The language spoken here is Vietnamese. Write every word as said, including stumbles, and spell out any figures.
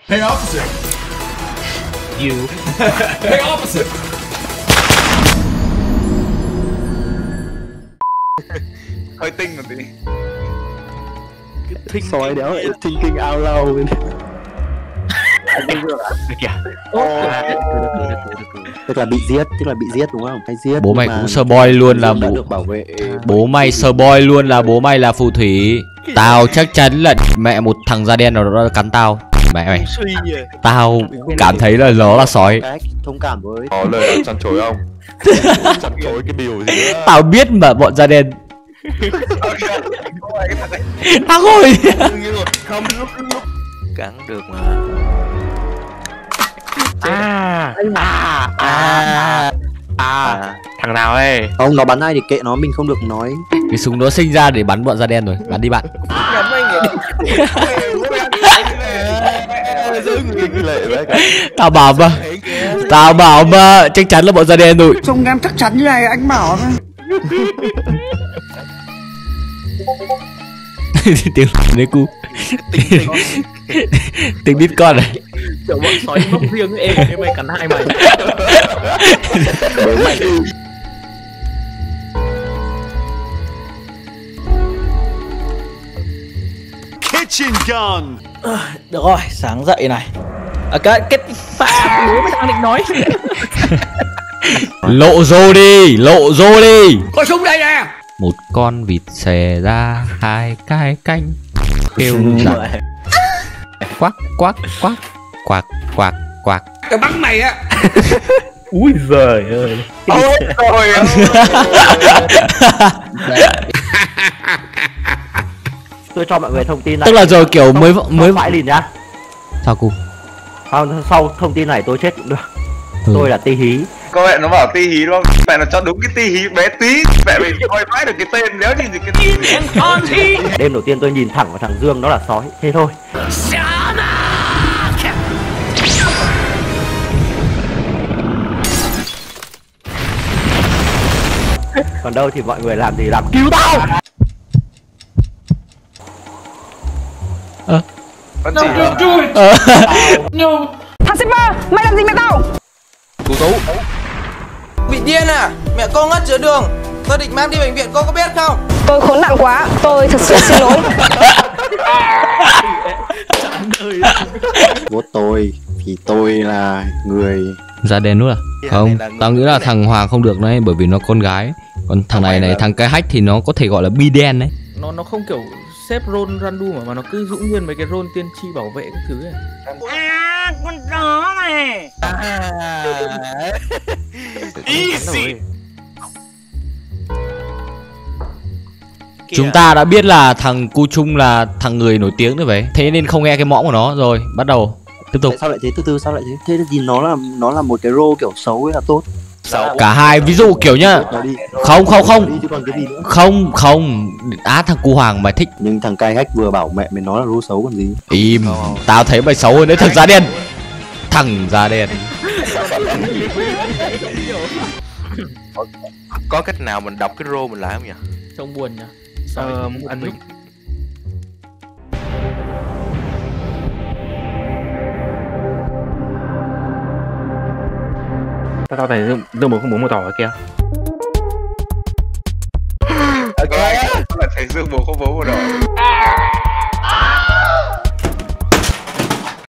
Hey opposite. You. Hey opposite. Hơi tinh một tí. Sói đéo lại thinking out loud. Kìa. Tức là bị giết, tức là bị giết đúng không? Hay giết. Bố mày cũng sơ boy luôn là bố được bảo vệ. bố mày sơ boy luôn là bố mày là phù thủy. Tao chắc chắn là mẹ một thằng da đen nào đó cắn tao. Mẹ mày. Tao cảm thấy là nó là sói. Thông cảm với. Có lời chăn chối không? Chăn chối cái điều gì nữa. Tao biết mà bọn da đen. Thằng ơi. Không lúc lúc Cắn được mà. À à à à thằng nào ấy? Ông nó bắn ai thì kệ nó, mình không được nói. Cái súng nó sinh ra để bắn bọn da đen rồi. Bắn đi bạn. Tao bảo mà. Tao bảo mà chắc chắn là bọn da đen rồi. Trông em chắc chắn như này anh bảo mà. Tiếng đấy cu. Tiếng đít con này. Kiểu bọn sói móc riêng em em mày cắn hai mày. Kitchen gun. Được rồi, sáng dậy này. À, cái cái pha bố mày đang định nói. Lộ rô đi, lộ rô đi. Có súng đây nè. Một con vịt xè ra hai cái canh kêu rằng quắc quắc quắc quạc quạc quạc. Tao bắn mày á. Úi giời ơi. ôi trời ơi. Tôi cho mọi người thông tin này. Tức là rồi kiểu mới mới phải liền nhá. Sao cu? Không, sau thông tin này tôi chết cũng được. Ừ. Tôi là Ti Hí. Cô mẹ nó bảo Ti Hí đúng không? Mẹ nó cho đúng cái Ti Hí bé tí. Mẹ mình coi mãi được cái tên nếu nhìn gì cái Đêm đầu tiên tôi nhìn thẳng vào thằng Dương, nó là sói. Thế thôi. Còn đâu thì mọi người làm gì làm, cứu tao. Ơ con chị ờ. Thằng shipper, mày làm gì mẹ tao? Tú Tú. Bị điên à? Mẹ cô ngất giữa đường. Tôi định mang đi bệnh viện, cô có biết không? Tôi khốn nạn quá, tôi thật sự xin lỗi. Của tôi thì tôi là người Da đen nữa à? Không, tao nghĩ là thằng Hoàng không được đấy, bởi vì nó con gái. Còn thằng này này, thằng cái hack thì nó có thể gọi là bi đen đấy. Nó nó không kiểu xếp role random mà mà nó cứ dũng nguyên mấy cái role tiên tri bảo vệ các thứ này. À, con chó này. Easy. Chúng ta đã biết là thằng Cu Chung là thằng người nổi tiếng rồi vậy. Thế nên không nghe cái mõm của nó rồi. Bắt đầu tiếp tục. Tại sao lại thế? Từ từ sao lại thế? Thế thì nó là nó là một cái role kiểu xấu ấy là tốt. Cả hai ví dụ kiểu nhá. Không không không. Chứ còn cái gì nữa? Không không. Á thằng Cu Hoàng mày thích. Nhưng thằng cai hack vừa bảo mẹ mày nói là role xấu còn gì. Im. Tao thấy mày xấu hơn đấy thằng da đen. Thằng da đen. Có, có cách nào mình đọc cái rô mình lại không nhỉ? Trông buồn nhỉ. Ờ, anh lúc Tao tao thấy Dương Dương bốn không bốn một tỏ ở kia.